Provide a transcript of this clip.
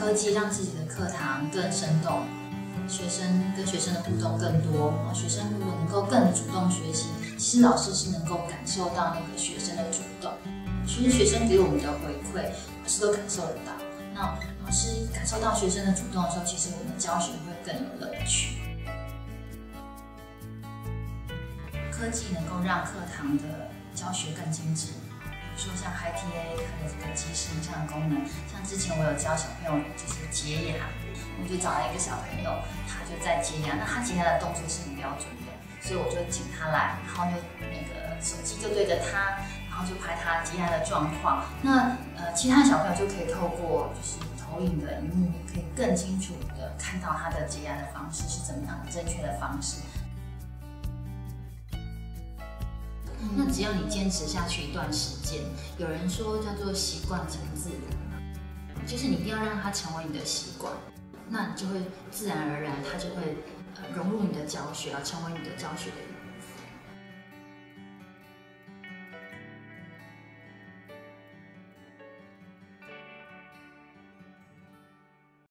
科技让自己的课堂更生动，学生跟学生的互动更多。学生如果能够更主动学习，其实老师是能够感受到那个学生的主动。其实学生给我们的回馈，老师都感受得到。那老师感受到学生的主动的时候，其实我们的教学会更有乐趣。科技能够让课堂的教学更精致。比如说像 HiTA 它的这个即时影像功能，像之前我有教小朋友就是洁牙，我就找了一个小朋友，他就在洁牙，那他洁牙的动作是很标准的，所以我就请他来，然后就那个手机就对着他，然后就拍他洁牙的状况。那其他小朋友就可以透过就是投影的荧幕，可以更清楚的看到他的洁牙的方式是怎么样的正确的方式。那只要你坚持下去一段时间，有人说叫做习惯成自然，就是你一定要让它成为你的习惯，那你就会自然而然它就会融入你的教学，成为你的教学的语言。